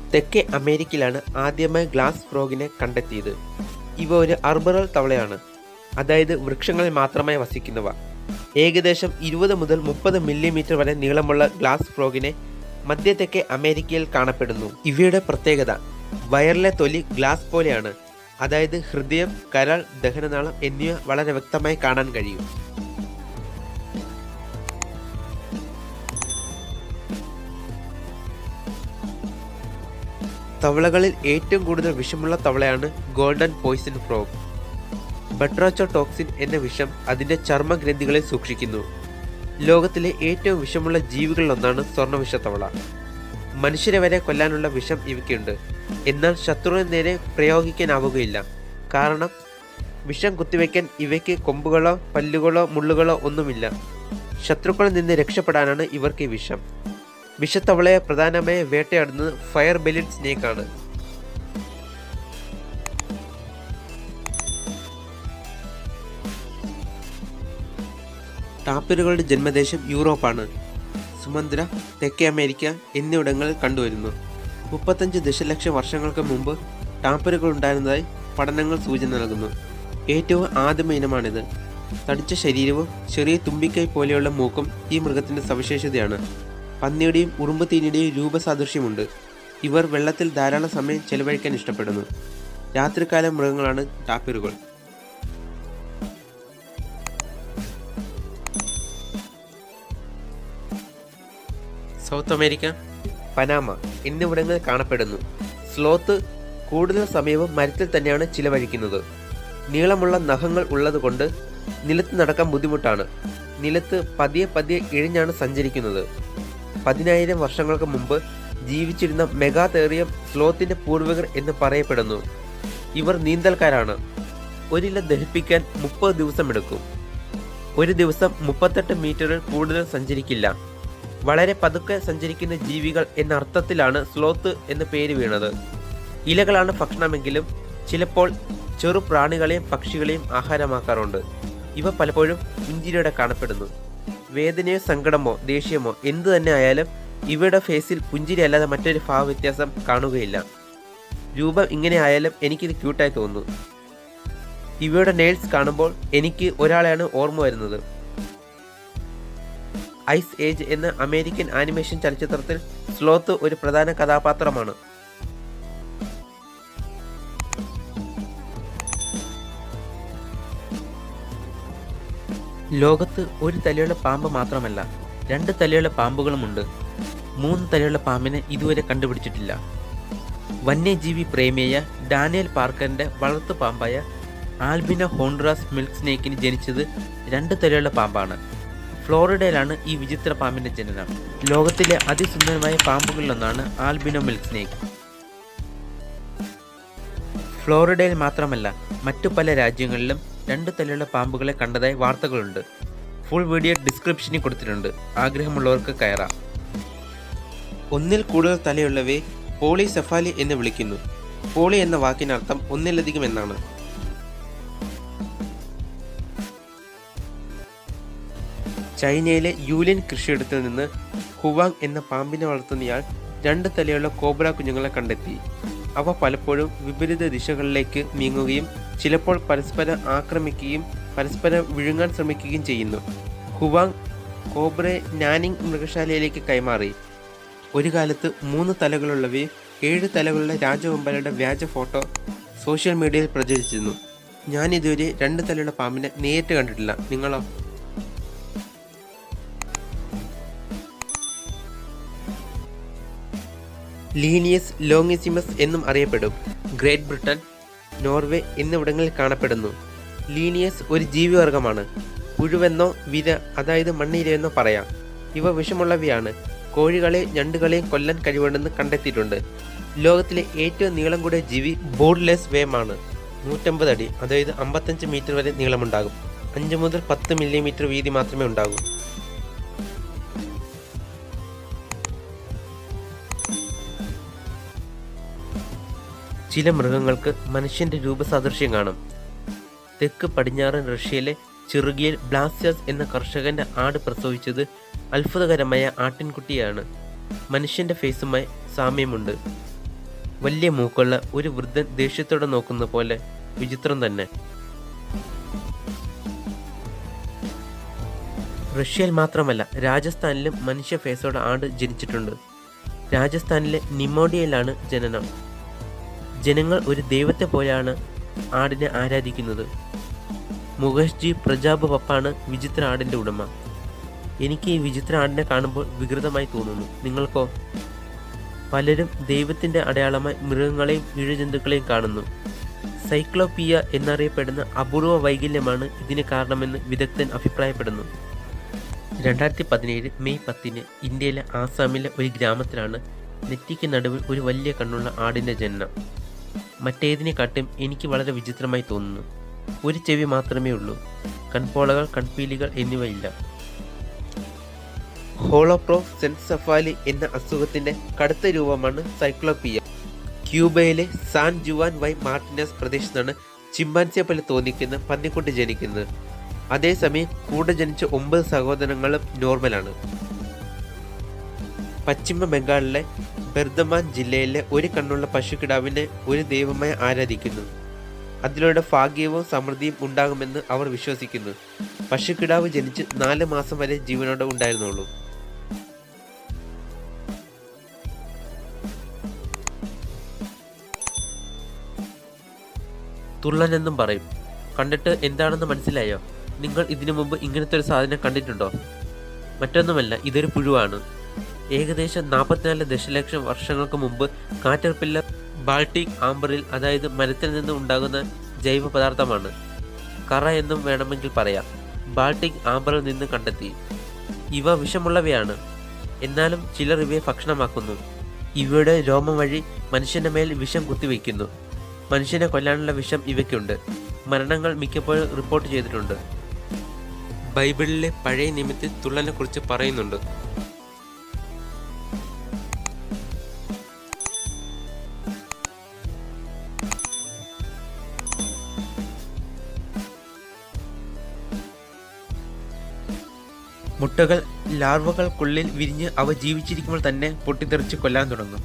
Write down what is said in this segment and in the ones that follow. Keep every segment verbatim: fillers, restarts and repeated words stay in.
തെക്കേ അമേരിക്കയിലാണ് ആദ്യമായി ഗ്ലാസ് ഫ്രോഗിനെ കണ്ടെത്തിയത്. ഇവ ഒരു അർബറൽ തവളയാണ്, അതായത് വൃക്ഷങ്ങളിൽ മാത്രമായി വസിക്കുന്നവ. ഏകദേശം ഇരുപത് മുതൽ മുപ്പത് മില്ലിമീറ്റർ വരെ നീളമുള്ള ഗ്ലാസ് ഫ്രോഗിനെ മധ്യ തെക്കേ അമേരിക്കയിൽ കാണപ്പെടുന്നു. ഇവയുടെ പ്രത്യേകത വയറിലെ തൊലി ഗ്ലാസ് പോലെയാണ്, അതായത് ഹൃദയം, കരൾ, ദഹനനാളം എന്നിവ വളരെ വ്യക്തമായി കാണാൻ കഴിയും. തവളകളിൽ ഏറ്റവും കൂടുതൽ വിഷമുള്ള തവളയാണ് ഗോൾഡൻ പോയിസൺ ഫ്രോഗ്. ബട്രോച്ചോടോക്സിൻ എന്ന വിഷം അതിൻ്റെ ചർമ്മഗ്രന്ഥികളിൽ സൂക്ഷിക്കുന്നു. ലോകത്തിലെ ഏറ്റവും വിഷമുള്ള ജീവികളിലൊന്നാണ് സ്വർണ്ണവിഷത്തവള. മനുഷ്യരെ വരെ കൊല്ലാനുള്ള വിഷം ഇവയ്ക്കുണ്ട്. എന്നാൽ ശത്രുവിന് നേരെ പ്രയോഗിക്കാനാവുകയില്ല. കാരണം വിഷം കുത്തിവെക്കാൻ ഇവയ്ക്ക് കൊമ്പുകളോ പല്ലുകളോ മുള്ളുകളോ ഒന്നുമില്ല. ശത്രുക്കളിൽ നിന്ന് രക്ഷപ്പെടാനാണ് ഇവർക്ക് ഈ വിഷം. വിഷത്തവളയെ പ്രധാനമായി വേട്ടയാടുന്നത് ഫയർ ബെല്ലിഡ് സ്നേക്കാണ്. ടാപ്പിറുകളുടെ ജന്മദേശം യൂറോപ്പാണ്. സുമന്ദ്ര, തെക്കേ അമേരിക്ക എന്നിവിടങ്ങളിൽ കണ്ടുവരുന്നു. മുപ്പത്തഞ്ച് ദശലക്ഷം വർഷങ്ങൾക്ക് മുമ്പ് ടാപ്പിറുകൾ ഉണ്ടായിരുന്നതായി പഠനങ്ങൾ സൂചന നൽകുന്നു. ഏറ്റവും ആദിമ ഇനമാണിത്. തടിച്ച ശരീരവും ചെറിയ തുമ്പിക്കൈ പോലെയുള്ള മൂക്കും ഈ മൃഗത്തിൻ്റെ സവിശേഷതയാണ്. പന്നിയുടെയും ഉറുമ്പുതീനിയുടെയും രൂപസാദൃശ്യമുണ്ട്. ഇവർ വെള്ളത്തിൽ ധാരാളം സമയം ചെലവഴിക്കാൻ ഇഷ്ടപ്പെടുന്നു. രാത്രികാല മൃഗങ്ങളാണ് ടാപ്പിറുകൾ. സൗത്ത് അമേരിക്ക, പനാമ എന്നിവിടങ്ങളിൽ കാണപ്പെടുന്നു. സ്ലോത്ത് കൂടുതൽ സമയവും മരത്തിൽ തന്നെയാണ് ചിലവഴിക്കുന്നത്. നീളമുള്ള നഖങ്ങൾ ഉള്ളതുകൊണ്ട് നിലത്ത് നടക്കാൻ ബുദ്ധിമുട്ടാണ്. നിലത്ത് പതിയെ പതിയെ ഇഴഞ്ഞാണ് സഞ്ചരിക്കുന്നത്. പതിനായിരം വർഷങ്ങൾക്ക് മുമ്പ് ജീവിച്ചിരുന്ന മെഗാതേറിയം സ്ലോത്തിന്റെ പൂർവികർ എന്ന് പറയപ്പെടുന്നു. ഇവർ നീന്തൽക്കാരാണ്. ഒരില ദഹിപ്പിക്കാൻ മുപ്പത് ദിവസം എടുക്കും. ഒരു ദിവസം മുപ്പത്തെട്ട് മീറ്ററിൽ കൂടുതൽ സഞ്ചരിക്കില്ല. വളരെ പതുക്കെ സഞ്ചരിക്കുന്ന ജീവികൾ എന്ന അർത്ഥത്തിലാണ് സ്ലോത്ത് എന്ന പേര് വീണത്. ഇലകളാണ് ഭക്ഷണമെങ്കിലും ചിലപ്പോൾ ചെറു പ്രാണികളെയും പക്ഷികളെയും ആഹാരമാക്കാറുണ്ട്. ഇവ പലപ്പോഴും പുഞ്ചിരിയോടെ കാണപ്പെടുന്നു. വേദനയോ സങ്കടമോ ദേഷ്യമോ എന്തു തന്നെ ആയാലും ഇവയുടെ ഫേസിൽ പുഞ്ചിരി അല്ലാതെ മറ്റൊരു ഭാവവ്യത്യാസം കാണുകയില്ല. രൂപം ഇങ്ങനെ ആയാലും എനിക്കിത് ക്യൂട്ടായി തോന്നുന്നു. ഇവയുടെ നെയിൽസ് കാണുമ്പോൾ എനിക്ക് ഒരാളെയാണ് ഓർമ്മ വരുന്നത്. ഐസ് ഏജ് എന്ന അമേരിക്കൻ ആനിമേഷൻ ചലച്ചിത്രത്തിൽ സ്ലോത്ത് ഒരു പ്രധാന കഥാപാത്രമാണ്. ലോകത്ത് ഒരു തലയുള്ള പാമ്പ് മാത്രമല്ല, രണ്ട് തലയുള്ള പാമ്പുകളുമുണ്ട്. മൂന്ന് തലയുള്ള പാമ്പിനെ ഇതുവരെ കണ്ടുപിടിച്ചിട്ടില്ല. വന്യജീവി പ്രേമിയായ ഡാനിയൽ പാർക്കറിന്റെ വളർത്തു പാമ്പായ ആൽബിനോ ഹോണ്ടുറാസ് മിൽക്ക് സ്നേക്കിന് ജനിച്ചത് രണ്ട് തലയുള്ള പാമ്പാണ്. ഫ്ലോറിഡയിലാണ് ഈ വിചിത്ര പാമ്പിന്റെ ജനനം. ലോകത്തിലെ അതിസുന്ദരമായ പാമ്പുകളിലൊന്നാണ് ആൽബിനോ മിൽക്ക് സ്നേക്ക്. ഫ്ലോറിഡയിൽ മാത്രമല്ല മറ്റു പല രാജ്യങ്ങളിലും രണ്ട് തലയുള്ള പാമ്പുകളെ കണ്ടതായി വാർത്തകളുണ്ട്. ഫുൾ വീഡിയോ ഡിസ്ക്രിപ്ഷനിൽ കൊടുത്തിട്ടുണ്ട്, ആഗ്രഹമുള്ളവർക്ക് കയറാം. ഒന്നിൽ കൂടുതൽ തലയുള്ളവയെ പോളിസെഫാലി എന്ന് വിളിക്കുന്നു. പോളി എന്ന വാക്കിനർത്ഥം ഒന്നിലധികം എന്നാണ്. ചൈനയിലെ യൂലിൻ കൃഷിയിടത്തിൽ നിന്ന് ഹുവാങ് എന്ന പാമ്പിനെ വളർത്തുന്നയാൾ രണ്ട് തലയുള്ള കോബ്ര കുഞ്ഞുങ്ങളെ കണ്ടെത്തി. അവ പലപ്പോഴും വിപരീത ദിശകളിലേക്ക് നീങ്ങുകയും ചിലപ്പോൾ പരസ്പരം ആക്രമിക്കുകയും പരസ്പരം വിഴുങ്ങാൻ ശ്രമിക്കുകയും ചെയ്യുന്നു. ഹുവാങ് കോബ്രയെ നാനിങ് മൃഗശാലയിലേക്ക് കൈമാറി. ഒരു കാലത്ത് മൂന്ന് തലകളുള്ളവയും ഏഴ് തലകളുള്ള രാജവെമ്പാലയുടെ വ്യാജ ഫോട്ടോ സോഷ്യൽ മീഡിയയിൽ പ്രചരിച്ചിരുന്നു. ഞാനിതുവരെ രണ്ട് തലയുള്ള പാമ്പിനെ നേരിട്ട് കണ്ടിട്ടില്ല. നിങ്ങളോ? ലീനിയസ് ലോങ്ങിസിമസ് എന്നും അറിയപ്പെടും. ഗ്രേറ്റ് ബ്രിട്ടൻ, നോർവേ എന്നിവിടങ്ങളിൽ കാണപ്പെടുന്നു. ലീനിയസ് ഒരു ജീവിവർഗമാണ്. പുഴുവെന്നോ വിര അതായത് മണ്ണീരയെന്നോ പറയാം. ഇവ വിഷമുള്ളവയാണ്. കോഴികളെയും ഞണ്ടുകളെയും കൊല്ലാൻ കഴിവുണ്ടെന്ന് കണ്ടെത്തിയിട്ടുണ്ട്. ലോകത്തിലെ ഏറ്റവും നീളം കൂടിയ ജീവി ബോർഡ്ലെസ് വേമാണ്. നൂറ്റമ്പത് അടി അതായത് അമ്പത്തഞ്ച് മീറ്റർ വരെ നീളമുണ്ടാകും. അഞ്ച് മുതൽ പത്ത് മില്ലിമീറ്റർ വീതി മാത്രമേ ഉണ്ടാകൂ. ചില മൃഗങ്ങൾക്ക് മനുഷ്യന്റെ രൂപസാദൃശ്യം കാണും. തെക്ക് പടിഞ്ഞാറൻ റഷ്യയിലെ ചിറുകിയൽ ബ്ലാസ്റ്റേഴ്സ് എന്ന കർഷകന്റെ ആട് പ്രസവിച്ചത് അത്ഭുതകരമായ ആട്ടിൻകുട്ടിയാണ്. മനുഷ്യന്റെ ഫേസുമായി സാമ്യമുണ്ട്. വലിയ മൂക്കുള്ള ഒരു വൃദ്ധൻ ദേഷ്യത്തോടെ നോക്കുന്ന പോലെ വിചിത്രം തന്നെ. റഷ്യയിൽ മാത്രമല്ല രാജസ്ഥാനിലും മനുഷ്യ ഫേസോടെ ആട് ജനിച്ചിട്ടുണ്ട്. രാജസ്ഥാനിലെ നിമോഡിയയിലാണ് ജനനം. ജനങ്ങൾ ഒരു ദൈവത്തെ പോലെയാണ് ആടിനെ ആരാധിക്കുന്നത്. മുകേഷ് ജി പ്രജാബ് പപ്പാണ് വിചിത്ര ആടിൻ്റെ ഉടമ. എനിക്ക് ഈ വിചിത്ര ആടിനെ കാണുമ്പോൾ വികൃതമായി തോന്നുന്നു. നിങ്ങൾക്കോ? പലരും ദൈവത്തിൻ്റെ അടയാളമായി മൃഗങ്ങളെയും ഇഴജന്തുക്കളെയും കാണുന്നു. സൈക്ലോപിയ എന്നറിയപ്പെടുന്ന അപൂർവ വൈകല്യമാണ് ഇതിന് കാരണമെന്ന് വിദഗ്ധൻ അഭിപ്രായപ്പെടുന്നു. രണ്ടായിരത്തി പതിനേഴ് മെയ് പത്തിന് ഇന്ത്യയിലെ ആസാമിലെ ഒരു ഗ്രാമത്തിലാണ് നെറ്റിക്ക് നടുവിൽ ഒരു വലിയ കണ്ണുള്ള ആടിൻ്റെ ജനനം. മറ്റേതിനെക്കാട്ടും എനിക്ക് വളരെ വിചിത്രമായി തോന്നുന്നു. ഒരു ചെവി മാത്രമേ ഉള്ളൂ. കൺപോളകൾ, കൺപീലികൾ എന്നിവയില്ല. ഹോളോപ്രോസെൻസെഫാലി എന്ന അസുഖത്തിൻ്റെ കടുത്ത രൂപമാണ് സൈക്ലോപിയ. ക്യൂബയിലെ സാൻ ജുവാൻ വൈ മാർട്ടിനസ് പ്രദേശത്താണ് ചിമ്പാൻസിയെ പോലെ തോന്നിക്കുന്ന പന്നിക്കുട്ടി ജനിക്കുന്നത്. അതേസമയം കൂടെ ജനിച്ച ഒമ്പത് സഹോദരങ്ങളും നോർമലാണ്. പശ്ചിമ ബംഗാളിലെ ബർദമാൻ ജില്ലയിലെ ഒരു കണ്ണുള്ള പശുക്കിടാവിനെ ഒരു ദൈവമായി ആരാധിക്കുന്നു. അതിലൂടെ ഭാഗ്യവും സമൃദ്ധിയും ഉണ്ടാകുമെന്ന് അവർ വിശ്വസിക്കുന്നു. പശുക്കിടാവ് ജനിച്ച് നാല് മാസം വരെ ജീവനോടെ ഉണ്ടായിരുന്നുള്ളൂ. തുള്ളൻ എന്നും പറയും. കണ്ടിട്ട് എന്താണെന്ന് മനസ്സിലായോ? നിങ്ങൾ ഇതിനു മുമ്പ് ഇങ്ങനത്തെ ഒരു സാധനം കണ്ടിട്ടുണ്ടോ? മറ്റൊന്നുമല്ല, ഇതൊരു പുഴുവാണ്. ഏകദേശം നാൽപ്പത്തിനാല് ദശലക്ഷം വർഷങ്ങൾക്ക് മുമ്പ് കാറ്റർപില്ലർ ബാൾട്ടിക് ആംബറിൽ, അതായത് മരത്തിൽ നിന്ന് ഉണ്ടാകുന്ന ജൈവ പദാർത്ഥമാണ്. കറ എന്നും വേണമെങ്കിൽ പറയാം. ബാൾട്ടിക് ആംബറിൽ നിന്ന് കണ്ടെത്തി. ഇവ വിഷമുള്ളവയാണ്. എന്നാലും ചിലർ ഇവയെ ഭക്ഷണമാക്കുന്നു. ഇവയുടെ രോമം വഴി മനുഷ്യന്റെ മേൽ വിഷം കുത്തിവെക്കുന്നു. മനുഷ്യനെ കൊല്ലാനുള്ള വിഷം ഇവയ്ക്കുണ്ട്. മരണങ്ങൾ മിക്കപ്പോഴും റിപ്പോർട്ട് ചെയ്തിട്ടുണ്ട്. ബൈബിളിലെ പഴയ നിയമത്തിൽ തുള്ളനെ കുറിച്ച് പറയുന്നുണ്ട്. മുട്ടകൾ ലാർവകൾക്കുള്ളിൽ വിരിഞ്ഞ് അവ ജീവിച്ചിരിക്കുമ്പോൾ തന്നെ പൊട്ടിത്തെറിച്ച് കൊല്ലാൻ തുടങ്ങും.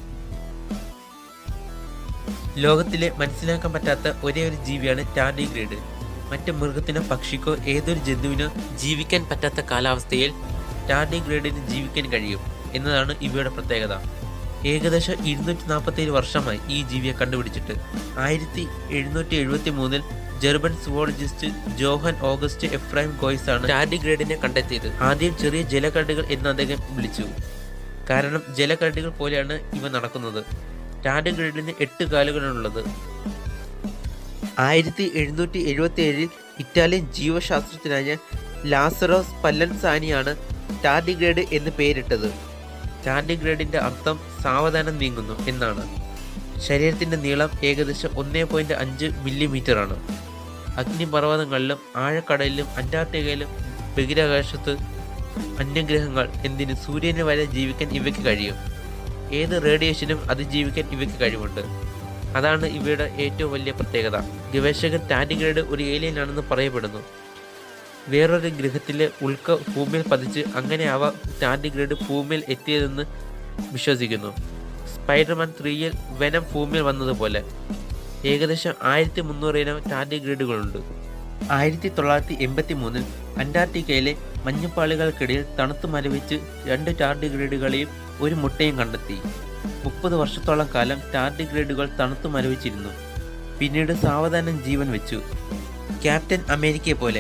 ലോകത്തിലെ മനസ്സിലാക്കാൻ പറ്റാത്ത ഒരേ ഒരു ജീവിയാണ് ടാർഡിഗ്രേഡ്. മറ്റ് മൃഗത്തിനോ പക്ഷിക്കോ ഏതൊരു ജന്തുവിനോ ജീവിക്കാൻ പറ്റാത്ത കാലാവസ്ഥയിൽ ടാർഡിഗ്രേഡിന് ജീവിക്കാൻ കഴിയും എന്നതാണ് ഇവയുടെ പ്രത്യേകത. ഏകദേശം ഇരുന്നൂറ്റി നാൽപ്പത്തി ഏഴ് വർഷമായി ഈ ജീവിയെ കണ്ടുപിടിച്ചിട്ട്. ആയിരത്തി എഴുന്നൂറ്റി എഴുപത്തി മൂന്നിൽ German zoologist Johann August Ephraim Goeze ആണ് ടാർഡിഗ്രേഡിനെ കണ്ടെത്തിയത്. ആദ്യം ചെറിയ ജലകരടികൾ എന്ന് അദ്ദേഹം വിളിച്ചു. കാരണം ജലകരടികൾ പോലെയാണ് ഇവ നടക്കുന്നത്. ടാർഡിഗ്രേഡിന് എട്ട് കാലുകളാണുള്ളത്. ആയിരത്തി എഴുന്നൂറ്റി എഴുപത്തി ഏഴിൽ ഇറ്റാലിയൻ ജീവശാസ്ത്രജ്ഞനായ ലാസറോസ് പല്ലൻസാനിയാണ് ടാർഡിഗ്രേഡ് എന്ന് പേരിട്ടത്. ടാർഡിഗ്രേഡിന്റെ അർത്ഥം സാവധാനം നീങ്ങുന്നു എന്നാണ്. ശരീരത്തിന്റെ നീളം ഏകദേശം ഒന്നേ പോയിന്റ് അഞ്ച് മില്ലിമീറ്റർ ആണ്. അഗ്നിപർവ്വതങ്ങളിലും ആഴക്കടലിലും അന്റാർട്ടിക്കയിലും ബഹിരാകാശത്ത് അന്യഗ്രഹങ്ങൾ എന്തിന് സൂര്യന് വരെ ജീവിക്കാൻ ഇവയ്ക്ക് കഴിയും. ഏത് റേഡിയേഷനും അതിജീവിക്കാൻ ഇവയ്ക്ക് കഴിവുണ്ട്. അതാണ് ഇവയുടെ ഏറ്റവും വലിയ പ്രത്യേകത. ഗവേഷകർ ടാർഡിഗ്രേഡ് ഒരു ഏലിയൻ ആണെന്ന് പറയപ്പെടുന്നു. വേറൊരു ഗ്രഹത്തിലെ ഉൽക്ക ഭൂമിയിൽ പതിച്ച് അങ്ങനെ അവ ടാർഡിഗ്രേഡ് ഭൂമിയിൽ എത്തിയതെന്ന് വിശ്വസിക്കുന്നു. സ്പൈഡർമാൻ ത്രീയിൽ വെനം ഭൂമിയിൽ വന്നതുപോലെ. ഏകദേശം ആയിരത്തി മുന്നൂറ് ഇനം ടാർഡിഗ്രേഡുകളുണ്ട്. ആയിരത്തി തൊള്ളായിരത്തി എൺപത്തി മൂന്നിൽ അന്റാർട്ടിക്കയിലെ മഞ്ഞുപാളികൾക്കിടയിൽ തണുത്തു മരവിച്ച് രണ്ട് ടാർഡിഗ്രേഡുകളെയും ഒരു മുട്ടയും കണ്ടെത്തി. മുപ്പത് വർഷത്തോളം കാലം ടാർഡിഗ്രേഡുകൾ തണുത്തു മരവിച്ചിരുന്നു. പിന്നീട് സാവധാനം ജീവൻ വെച്ചു, ക്യാപ്റ്റൻ അമേരിക്കയെ പോലെ.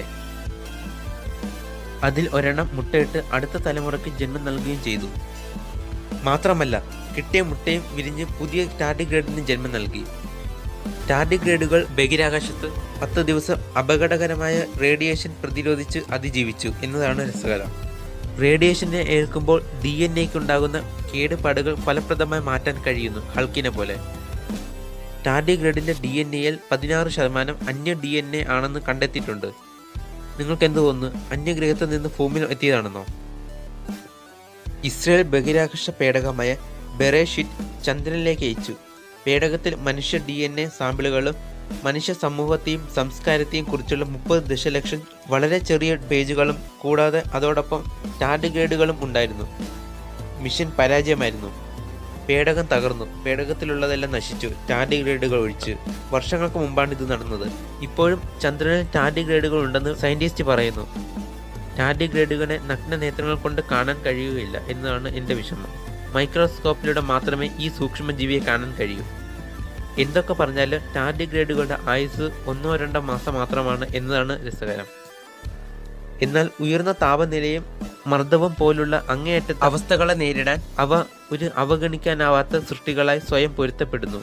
അതിൽ ഒരെണ്ണം മുട്ടയിട്ട് അടുത്ത തലമുറയ്ക്ക് ജന്മം നൽകുകയും ചെയ്തു. മാത്രമല്ല കിട്ടിയ മുട്ടയും വിരിഞ്ഞ് പുതിയ ടാർഡിഗ്രേഡിന് ജന്മം നൽകി. ടാർഡിഗ്രേഡുകൾ ബഹിരാകാശത്ത് പത്ത് ദിവസം അപകടകരമായ റേഡിയേഷൻ പ്രതിരോധിച്ച് അതിജീവിച്ചു എന്നതാണ് രസകരം. റേഡിയേഷനെ ഏൽക്കുമ്പോൾ ഡി എൻ എക്കുണ്ടാകുന്ന കേടുപാടുകൾ ഫലപ്രദമായി മാറ്റാൻ കഴിയുന്നു, ഹൾക്കിനെ പോലെ. ടാർഡിഗ്രേഡിന്റെ ഡി എൻ എയിൽ പതിനാറ് ശതമാനം അന്യ ഡി എൻ എ ആണെന്ന് കണ്ടെത്തിയിട്ടുണ്ട്. നിങ്ങൾക്ക് എന്ത് തോന്നുന്നു? അന്യഗ്രഹത്തിൽ നിന്ന് ഭൂമിയിൽ എത്തിയതാണെന്നോ? ഇസ്രയേൽ ബഹിരാകാശ പേടകമായ ബെറേഷിറ്റ് ചന്ദ്രനിലേക്ക് അയച്ചു. പേടകത്തിൽ മനുഷ്യ ഡി എൻ എ സാമ്പിളുകളും മനുഷ്യ സമൂഹത്തെയും സംസ്കാരത്തെയും കുറിച്ചുള്ള മുപ്പത് ദശലക്ഷം വളരെ ചെറിയ പേജുകളും കൂടാതെ അതോടൊപ്പം ടാർഡിഗ്രേഡുകളും ഉണ്ടായിരുന്നു. മിഷൻ പരാജയമായിരുന്നു. പേടകം തകർന്നു. പേടകത്തിലുള്ളതെല്ലാം നശിച്ചു, ടാർഡിഗ്രേഡുകൾ ഒഴിച്ച്. വർഷങ്ങൾക്ക് മുമ്പാണ് ഇത് നടന്നത്. ഇപ്പോഴും ചന്ദ്രനിൽ ടാർഡിഗ്രേഡുകൾ ഉണ്ടെന്ന് സയന്റിസ്റ്റ് പറയുന്നു. ടാർഡിഗ്രേഡുകളെ നഗ്ന നേത്രങ്ങൾ കൊണ്ട് കാണാൻ കഴിയുകയില്ല എന്നതാണ് എൻ്റെ വിഷമം. മൈക്രോസ്കോപ്പിലൂടെ മാത്രമേ ഈ സൂക്ഷ്മജീവിയെ കാണാൻ കഴിയൂ. എന്തൊക്കെ പറഞ്ഞാലും ടാർഡിഗ്രേഡുകളുടെ ആയുസ് ഒന്നോ രണ്ടോ മാസം മാത്രമാണ് എന്നതാണ് രസകരം. എന്നാൽ ഉയർന്ന താപനിലയും മർദ്ദവും പോലുള്ള അങ്ങേയറ്റ അവസ്ഥകളെ നേരിടാൻ അവ ഒരു അവഗണിക്കാനാവാത്ത സൃഷ്ടികളായി സ്വയം പൊരുത്തപ്പെടുന്നു.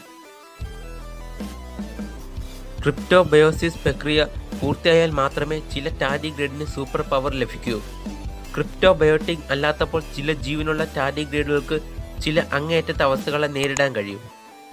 ക്രിപ്റ്റോബയോസിസ് പ്രക്രിയ പൂർത്തിയായാൽ മാത്രമേ ചില ടാർഡിഗ്രേഡിന് സൂപ്പർ പവർ ലഭിക്കൂ. ക്രിപ്റ്റോബയോട്ടിക് അല്ലാത്തപ്പോൾ ചില ജീവനുള്ള ടാർഡിഗ്രേഡുകൾക്ക് ചില അങ്ങേയറ്റത്തെ അവസ്ഥകളെ നേരിടാൻ കഴിയും.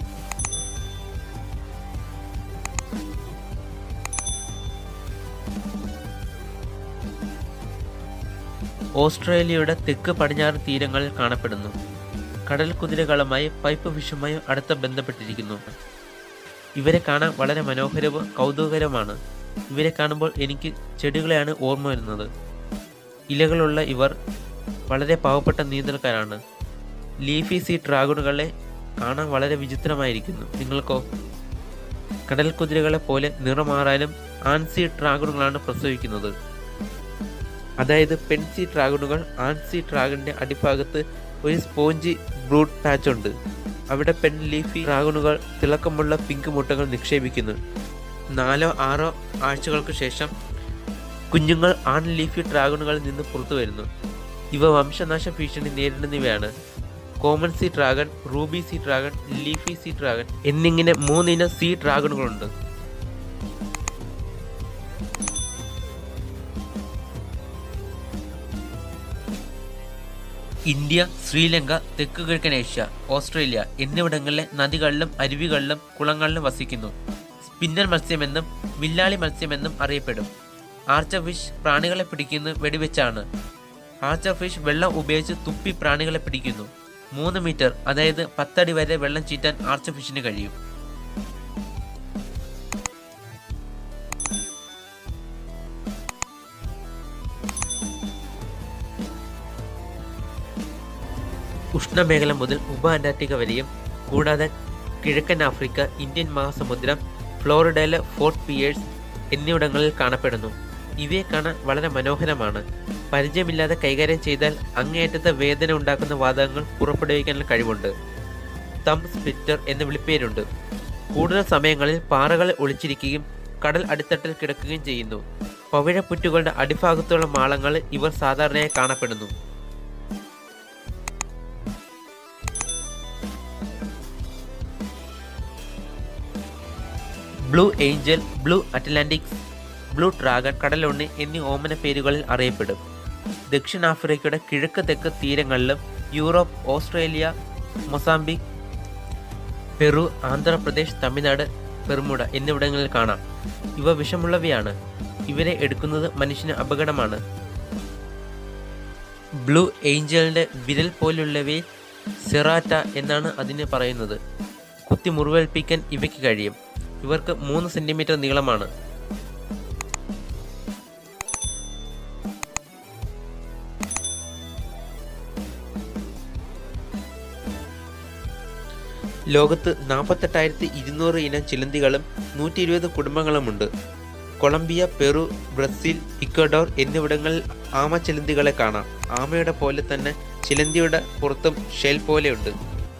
ഓസ്ട്രേലിയയുടെ തെക്ക് പടിഞ്ഞാറ് തീരങ്ങളിൽ കാണപ്പെടുന്നു. കടൽ കുതിരകളുമായി പൈപ്പ് ഫിഷുമായും അടുത്ത ബന്ധപ്പെട്ടിരിക്കുന്നു. ഇവരെ കാണാൻ വളരെ മനോഹരവും കൗതുകകരമാണ്. ഇവരെ കാണുമ്പോൾ എനിക്ക് ചെടികളെയാണ് ഓർമ്മ വരുന്നത്. ഇലകളുള്ള ഇവർ വളരെ പാവപ്പെട്ട നീന്തൽക്കാരാണ്. ലീഫി സീ ഡ്രാഗണുകളെ കാണാൻ വളരെ വിചിത്രമായിരിക്കുന്നു. നിങ്ങൾക്കോ? കടൽ കുതിരകളെ പോലെ നിറമാറാനും ആൺസി ഡ്രാഗണുകളാണ് പ്രസവിക്കുന്നത്. അതായത് പെൺസി ഡ്രാഗണുകൾ ആൺസി ഡ്രാഗണിന്റെ അടിഭാഗത്ത് ഒരു സ്പോഞ്ചി ബ്രൂഡ് പാച്ച് ഉണ്ട്. അവിടെ പെൺ ലീഫി ഡ്രാഗണുകൾ തിളക്കമുള്ള പിങ്ക് മുട്ടകൾ നിക്ഷേപിക്കുന്നു. നാലോ ആറോ ആഴ്ചകൾക്ക് ശേഷം കുഞ്ഞുങ്ങൾ ആൺ ലീഫി ഡ്രാഗണുകളിൽ നിന്ന് പുറത്തു വരുന്നു. ഇവ വംശനാശ ഭീഷണി നേരിടുന്നവയാണ്. Common sea dragon, ruby sea dragon, leafy sea dragon എന്നിങ്ങനെ മൂന്നിനം സീ ഡ്രാഗണുകളുണ്ട്. ഇന്ത്യ, ശ്രീലങ്ക, തെക്ക് കിഴക്കൻ ഏഷ്യ, ഓസ്ട്രേലിയ എന്നിവിടങ്ങളിലെ നദികളിലും അരുവികളിലും കുളങ്ങളിലും വസിക്കുന്നു. സ്പിന്നർ മത്സ്യമെന്നും വില്ലാളി മത്സ്യമെന്നും അറിയപ്പെടും. ആർച്ചർ ഫിഷ് പ്രാണികളെ പിടിക്കുന്നത് വെടിവെച്ചാണ്. ആർച്ചർ ഫിഷ് വെള്ളം ഉപയോഗിച്ച് തുപ്പി പ്രാണികളെ പിടിക്കുന്നു. മൂന്ന് മീറ്റർ അതായത് പത്തടി വരെ വെള്ളം ചീറ്റാൻ ആർച്ചർ ഫിഷിന് കഴിയും. ഉഷ്ണമേഖല മുതൽ ഉപ അന്റാർട്ടിക്ക വരെയും കൂടാതെ കിഴക്കൻ ആഫ്രിക്ക, ഇന്ത്യൻ മഹാസമുദ്രം, ഫ്ലോറിഡയിലെ ഫോർട്ട് പിയേഴ്സ് എന്നിവിടങ്ങളിൽ കാണപ്പെടുന്നു. ഇവയെ കാണാൻ വളരെ മനോഹരമാണ്. പരിചയമില്ലാതെ കൈകാര്യം ചെയ്താൽ അങ്ങേയറ്റത്തെ വേദന ഉണ്ടാക്കുന്ന വാതകങ്ങൾ പുറപ്പെടുവിക്കാനുള്ള കഴിവുണ്ട്. തം സ്പ്ലിറ്റർ എന്ന വിളിപ്പേരുണ്ട്. കൂടുതൽ സമയങ്ങളിൽ പാറകളിൽ ഒളിച്ചിരിക്കുകയും കടൽ അടിത്തട്ടിൽ കിടക്കുകയും ചെയ്യുന്നു. പവിഴപ്പുറ്റുകളുടെ അടിഭാഗത്തുള്ള മാളങ്ങളിൽ ഇവർ സാധാരണയായി കാണപ്പെടുന്നു. Blue angel, blue Atlantics, blue dragon, കടലുണ്ണി എന്നീ ഓമന പേരുകളിൽ അറിയപ്പെടും. ദക്ഷിണാഫ്രിക്കയുടെ കിഴക്ക് തെക്ക് തീരങ്ങളിലും Europe, Australia, Mozambique, Peru, Andhra Pradesh, Tamil Nadu, Bermuda എന്നിവിടങ്ങളിൽ കാണാം. ഇവ വിഷമുള്ളവയാണ്. ഇവരെ എടുക്കുന്നത് മനുഷ്യന് അപകടമാണ്. ബ്ലൂ ഏഞ്ചലിന്റെ വിരൽ പോലുള്ളവയെ സെറാറ്റ എന്നാണ് അതിന് പറയുന്നത്. കുത്തി മുറിവേൽപ്പിക്കാൻ ഇവയ്ക്ക് കഴിയും. ഇവർക്ക് മൂന്ന് സെന്റിമീറ്റർ നീളമാണ്. ലോകത്ത് നാൽപ്പത്തെട്ടായിരത്തി ഇരുന്നൂറ് ഇനം ചിലന്തികളും നൂറ്റി ഇരുപത് കുടുംബങ്ങളുമുണ്ട്. കൊളംബിയ, പെറു, ബ്രസീൽ, ഇക്വഡോർ എന്നിവിടങ്ങളിൽ ആമ ചിലന്തികളെ കാണാം. ആമയുടെ പോലെ തന്നെ ചിലന്തിയുടെ പുറത്തും ഷെൽ പോലെയുണ്ട്.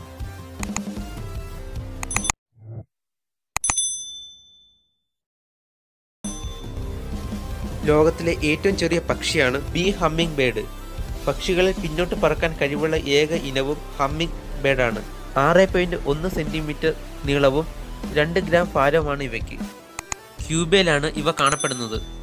ലോകത്തിലെ ഏറ്റവും ചെറിയ പക്ഷിയാണ് ബി ഹമ്മിങ് ബേർഡ്. പക്ഷികളിൽ പിന്നോട്ട് പറക്കാൻ കഴിവുള്ള ഏക ഇനവും ഹമ്മിങ് ബേർഡാണ്. ആറ് പോയിന്റ് ഒന്ന് സെന്റിമീറ്റർ നീളവും രണ്ട് ഗ്രാം ഭാരവുമാണ് ഇവയ്ക്ക്. ക്യൂബയിലാണ് ഇവ കാണപ്പെടുന്നത്.